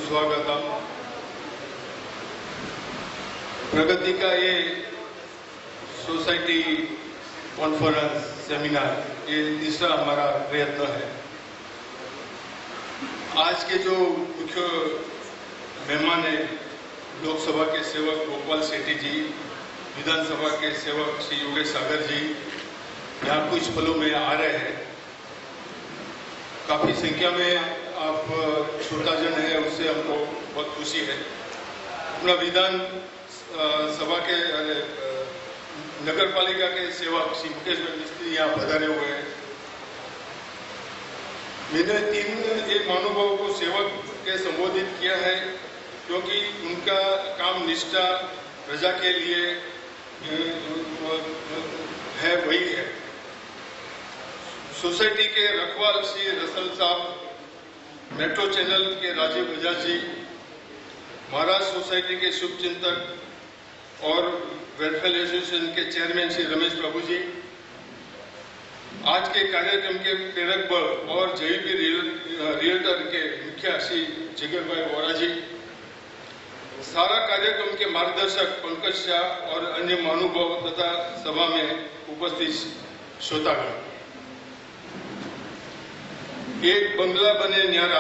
सुस्वागतम। प्रगति का ये सोसाइटी कॉन्फ्रेंस सेमिनार ये तीसरा हमारा प्रयत्न है। आज के जो मुख्य मेहमान है, लोकसभा के सेवक गोपाल शेट्टी जी, विधानसभा के सेवक श्री योगेश सागर जी यहाँ कुछ पलों में आ रहे हैं। काफी संख्या में आप श्रोताजन है, उससे हमको बहुत खुशी है। अपना विधान सभा के नगर पालिका के सेवक श्री मिस्त्री यहाँ पधारे हुए हैं। मैंने 3 महानुभावों को सेवक के संबोधित किया है क्योंकि उनका काम निष्ठा प्रजा के लिए है, वही है। सोसाइटी के रखवाल श्री रसल साहब, मेट्रो चैनल के राजीव बजाज जी, महाराष्ट्र सोसाइटी के शुभचिंतक और वेलफेयर एसोसिएशन के चेयरमैन श्री रमेश प्रभु जी, आज के कार्यक्रम के प्रेरक बल और जेपी रियल्टर के मुखिया श्री जिगर भाई वोरा जी, सारा कार्यक्रम के मार्गदर्शक पंकज शाह और अन्य महानुभाव तथा सभा में उपस्थित श्रोतागण। एक बंगला बने न्यारा,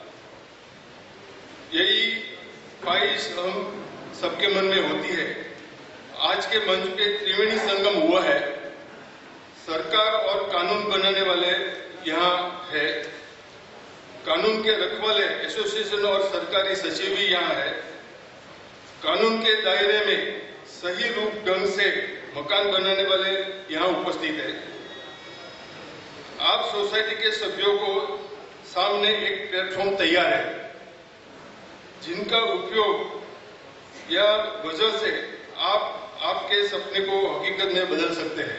यही ख्वाहिश हम सबके मन में होती है। आज के मंच पे त्रिवेणी संगम हुआ है। सरकार और कानून बनाने वाले यहाँ है, कानून के रखवाले एसोसिएशन और सरकारी सचिव भी यहाँ है। कानून के दायरे में सही रूप ढंग से मकान बनाने वाले यहाँ उपस्थित है। आप सोसाइटी के सभ्यों को सामने एक प्लेटफॉर्म तैयार है, जिनका उपयोग या वजह से आप आपके सपने को हकीकत में बदल सकते हैं।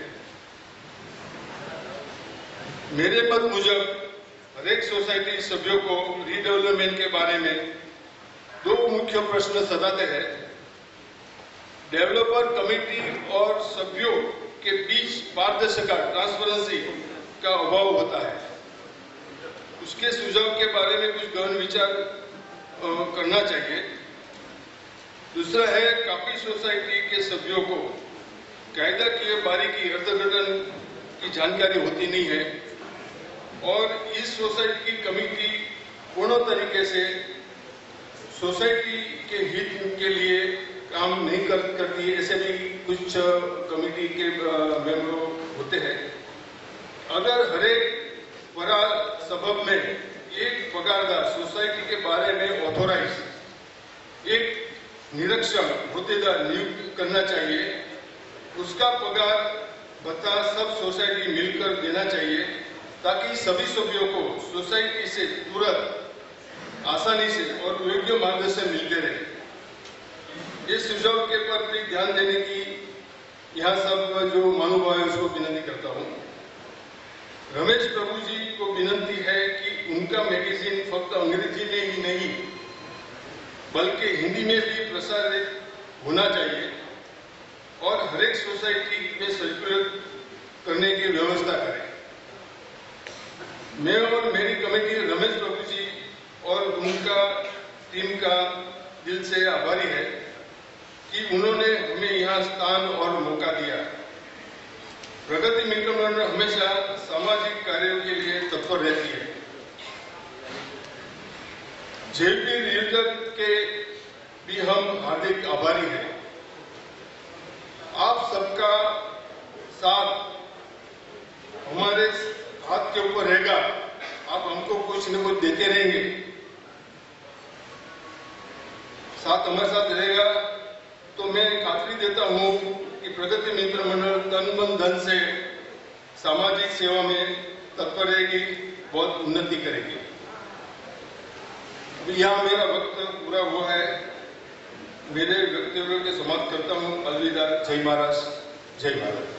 मेरे मत मुजब हर एक सोसाइटी सभ्यों को रीडेवलपमेंट के बारे में 2 मुख्य प्रश्न सताते हैं। डेवलपर कमेटी और सभ्यों के बीच पारदर्शिता, ट्रांसपेरेंसी का अभाव होता है। उसके सुझाव के बारे में कुछ गहन विचार करना चाहिए। दूसरा है, काफी सोसाइटी के सभ्यों को कायदा की बारीकी अर्थघटन की जानकारी होती नहीं है और इस सोसाइटी की कमेटी पूर्ण तरीके से सोसाइटी के हित के लिए काम नहीं करती है। ऐसे भी कुछ कमेटी के मेंबर होते हैं। अगर हरेक परा सबब में एक पगारदार सोसाइटी के बारे में ऑथोराइज एक निरीक्षण होतेदार नियुक्त करना चाहिए। उसका पगार भत्ता सब सोसाइटी मिलकर देना चाहिए ताकि सभी सभ्यों को सोसाइटी से तुरंत आसानी से और योग्य मार्गदर्शन मिलते रहे। इस सुझाव के पर भी ध्यान देने की यहाँ सब जो महानुभाव है उसको विनती करता हूँ। रमेश प्रभु जी को विनती है कि उनका मैगजीन फक्त अंग्रेजी में ही नहीं बल्कि हिंदी में भी प्रसारित होना चाहिए और हर एक सोसाइटी में सर्कुलेट करने की व्यवस्था करें। मैं और मेरी कमेटी रमेश प्रभु जी और उनका टीम का दिल से आभारी है कि उन्होंने हमें यहाँ स्थान और मौका दिया। प्रगति मित्र मंडल हमेशा सामाजिक कार्यों के लिए तत्पर रहती है। जेपी रियल्टर के भी हम हार्दिक आभारी हैं। आप सबका साथ हमारे हाथ के ऊपर रहेगा। आप हमको कुछ न कुछ देते रहेंगे, साथ हमारे साथ रहेगा तो मैं खातरी देता हूं कि प्रगति मित्र मंडल तन मन धन से सामाजिक सेवा में तत्पर रहेगी, बहुत उन्नति करेगी। अभी यहाँ मेरा वक्त पूरा हुआ है। मेरे वक्तव्य के समाप्त करता हूँ। अलविदा। जय महाराष्ट्र, जय भारत।